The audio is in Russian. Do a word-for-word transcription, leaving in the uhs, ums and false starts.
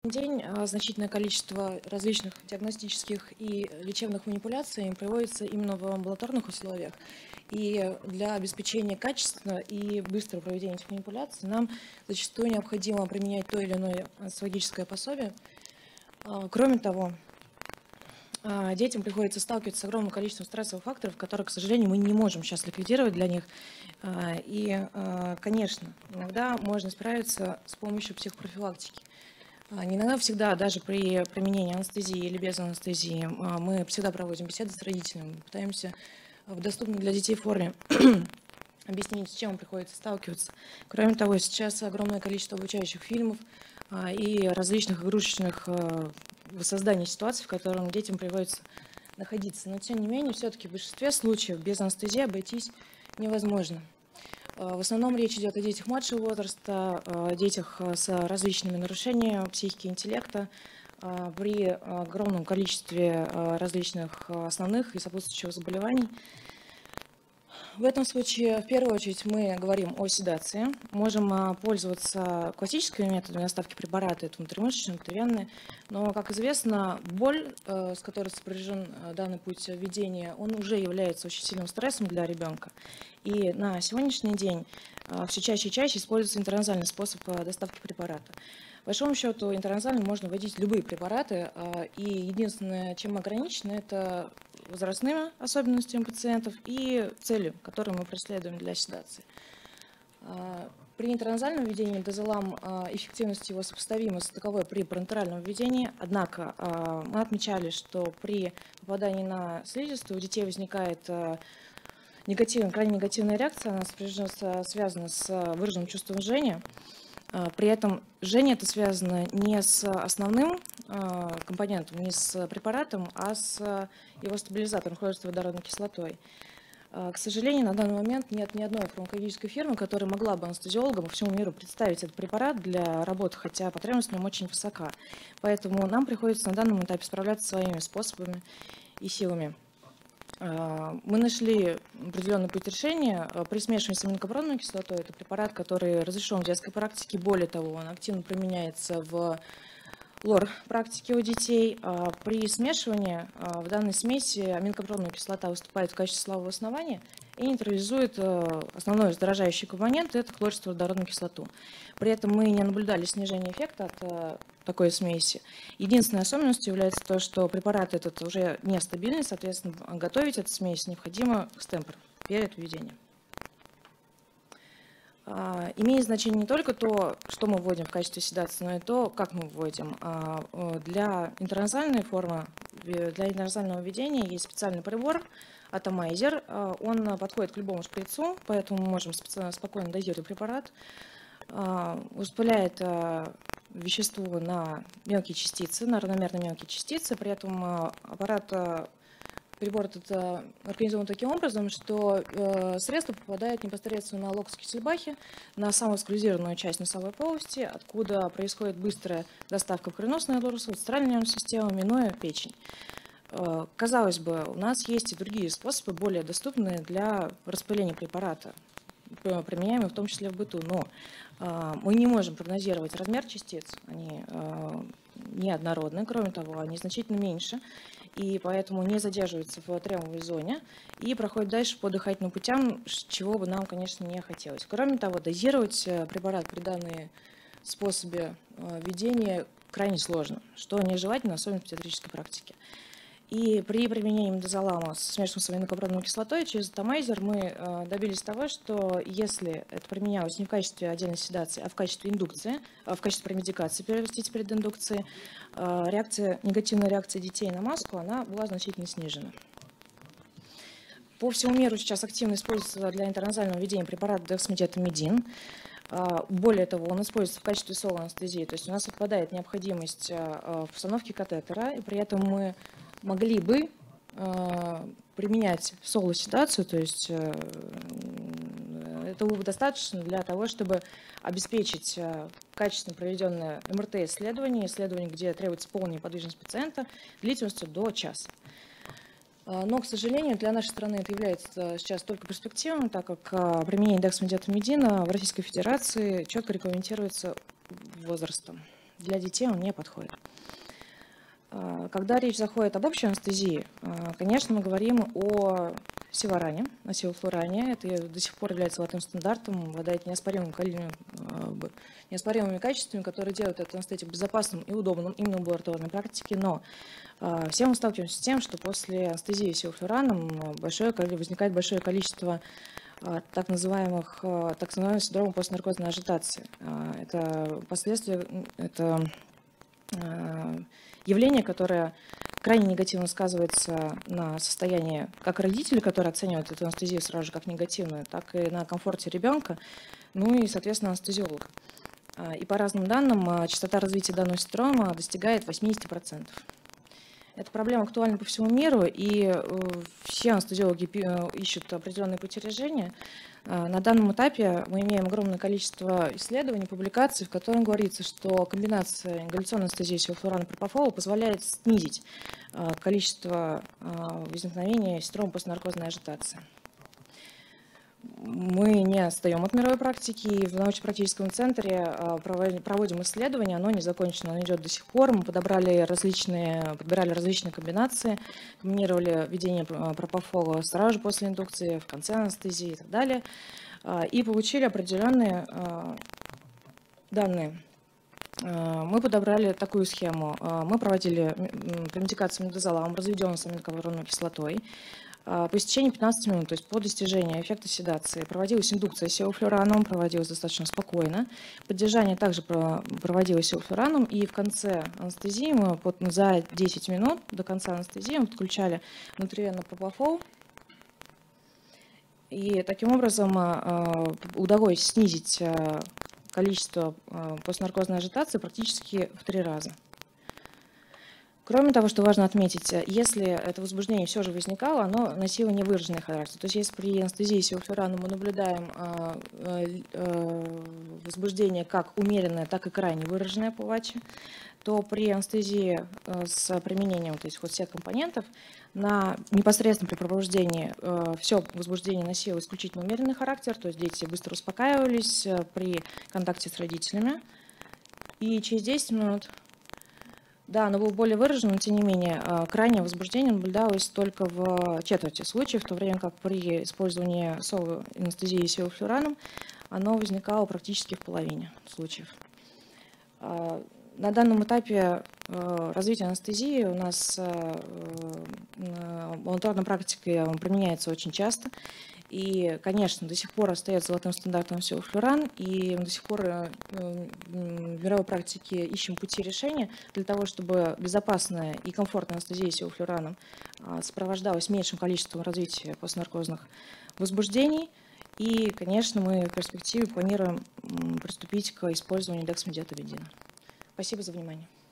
день значительное количество различных диагностических и лечебных манипуляций проводится именно в амбулаторных условиях. И для обеспечения качественного и быстрого проведения этих манипуляций нам зачастую необходимо применять то или иное стратегическое пособие. Кроме того, детям приходится сталкиваться с огромным количеством стрессовых факторов, которые, к сожалению, мы не можем сейчас ликвидировать для них. И, конечно, иногда можно справиться с помощью психопрофилактики. Не иногда, всегда, даже при применении анестезии или без анестезии, мы всегда проводим беседы с родителями, пытаемся в доступной для детей форме объяснить, с чем им приходится сталкиваться. Кроме того, сейчас огромное количество обучающих фильмов и различных игрушечных воссозданий ситуаций, в которых детям приходится находиться. Но, тем не менее, все-таки в большинстве случаев без анестезии обойтись невозможно. В основном речь идет о детях младшего возраста, о детях с различными нарушениями психики и интеллекта, при огромном количестве различных основных и сопутствующих заболеваний. В этом случае, в первую очередь, мы говорим о седации. Можем пользоваться классическими методами доставки препарата, это внутримышечные, внутривенные. Но, как известно, боль, с которой сопряжен данный путь введения, он уже является очень сильным стрессом для ребенка. И на сегодняшний день все чаще и чаще используется интерназальный способ доставки препарата. По большому счету, интерназально можно вводить любые препараты, и единственное, чем ограничено, это возрастными особенностями пациентов и целью, которую мы преследуем для седации. При интерназальном введении дозолам эффективность его сопоставима с таковой при парентеральном введении, однако мы отмечали, что при попадании на слизистую у детей возникает негативная, крайне негативная реакция, она связана с выраженным чувством жжения. При этом жжение это связано не с основным компонентом, не с препаратом, а с его стабилизатором, хлоридно-водородной кислотой. К сожалению, на данный момент нет ни одной фармакологической фирмы, которая могла бы анестезиологам по всему миру представить этот препарат для работы, хотя потребность в нем очень высока. Поэтому нам приходится на данном этапе справляться своими способами и силами. Мы нашли определенный путь решения при смешивании с аминокапроновой кислотой. Это препарат, который разрешен в детской практике. Более того, он активно применяется в лор-практике у детей. При смешивании в данной смеси аминокапроновая кислота выступает в качестве слабого основания и нейтрализует основной раздражающий компонент – это хлоридно-водородную кислоту. При этом мы не наблюдали снижения эффекта от такой смеси. Единственной особенностью является то, что препарат этот уже нестабильный, соответственно, готовить эту смесь необходимо в стемпер перед введением. Имеет значение не только то, что мы вводим в качестве седации, но и то, как мы вводим. Для интерназальной формы, для интерназального введения есть специальный прибор, атомайзер. Он подходит к любому шприцу, поэтому мы можем спокойно дозировать препарат. Распыляет вещество на мелкие частицы, на равномерно мелкие частицы. При этом аппарат, прибор этот организован таким образом, что средство попадает непосредственно на локус Киссельбахе, на самую эксклюзированную часть носовой полости, откуда происходит быстрая доставка в кровеносную артерию, центральную нервную систему, минуя печень. Казалось бы, у нас есть и другие способы, более доступные для распыления препарата, применяемые в том числе в быту, но мы не можем прогнозировать размер частиц, они неоднородны, кроме того, они значительно меньше, и поэтому не задерживаются в тремовой зоне и проходят дальше по дыхательным путям, чего бы нам, конечно, не хотелось. Кроме того, дозировать препарат при данном способе введения крайне сложно, что нежелательно, особенно в педиатрической практике. И при применении дозолама с смешанным с аминокапроновой кислотой через атомайзер мы добились того, что если это применялось не в качестве отдельной седации, а в качестве индукции, а в качестве промедикации, простите, перед индукцией, реакция, негативная реакция детей на маску, она была значительно снижена. По всему миру сейчас активно используется для интерназального введения препарат дексмететамидин. Более того, он используется в качестве соло-анестезии, то есть у нас отпадает необходимость в установке катетера, и при этом мы могли бы э, применять соло-седацию, то есть э, этого было бы достаточно для того, чтобы обеспечить э, качественно проведенное эм эр тэ-исследование, исследование, где требуется полная неподвижность пациента, длительностью до часа. Но, к сожалению, для нашей страны это является сейчас только перспективным, так как применение дексмететамидина в Российской Федерации четко регламентируется возрастом. Для детей он не подходит. Когда речь заходит об общей анестезии, конечно, мы говорим о севаране, о севофлуране. Это до сих пор является золотым стандартом, обладает неоспоримым, неоспоримыми качествами, которые делают эту анестетику безопасным и удобным именно в амбулаторной практике. Но все мы сталкиваемся с тем, что после анестезии севофлураном большое, возникает большое количество так называемых, так называемого синдрома постнаркозной ажитации. Это последствия, это явление, которое крайне негативно сказывается на состоянии как родителей, которые оценивают эту анестезию сразу же как негативную, так и на комфорте ребенка, ну и, соответственно, анестезиолога. И по разным данным, частота развития данного синдрома достигает восемьдесят процентов. Эта проблема актуальна по всему миру, и все анестезиологи ищут определенные пути решения. На данном этапе мы имеем огромное количество исследований, публикаций, в которых говорится, что комбинация ингаляционной анестезии севофлурана и пропофола позволяет снизить количество возникновения синдрома постнаркозной ажитации. Мы не отстаем от мировой практики, и в научно-практическом центре проводим исследования, оно не закончено, оно идет до сих пор. Мы подобрали различные, подбирали различные комбинации, комбинировали введение пропофола сразу же после индукции, в конце анестезии и так далее, и получили определенные данные. Мы подобрали такую схему. Мы проводили премедикацию мигдазолам, разведенную с аминокислотной кислотой. По истечении пятнадцати минут, то есть по достижению эффекта седации, проводилась индукция севофлураном, проводилась достаточно спокойно. Поддержание также проводилось севофлураном, и в конце анестезии мы за десять минут до конца анестезии мы подключали внутривенно пропофол. И таким образом удалось снизить количество постнаркозной ажитации практически в три раза. Кроме того, что важно отметить, если это возбуждение все же возникало, оно носило невыраженный характер. То есть если при анестезии севофлураном мы наблюдаем возбуждение как умеренное, так и крайне выраженное по ВАЧе, то при анестезии с применением, то есть вот всех компонентов, на непосредственно при пробуждении все возбуждение носило исключительно умеренный характер, то есть дети быстро успокаивались при контакте с родителями. И через десять минут... Да, оно было более выражено, но тем не менее крайнее возбуждение наблюдалось только в четверти случаев, в то время как при использовании соло анестезии севофлураном оно возникало практически в половине случаев. На данном этапе развития анестезии у нас амбулаторная практика применяется очень часто. И, конечно, до сих пор остается золотым стандартом севофлуран, и до сих пор в мировой практике ищем пути решения для того, чтобы безопасная и комфортная анестезия севофлураном сопровождалась меньшим количеством развития постнаркозных возбуждений. И, конечно, мы в перспективе планируем приступить к использованию дексамедотабидина. Спасибо за внимание.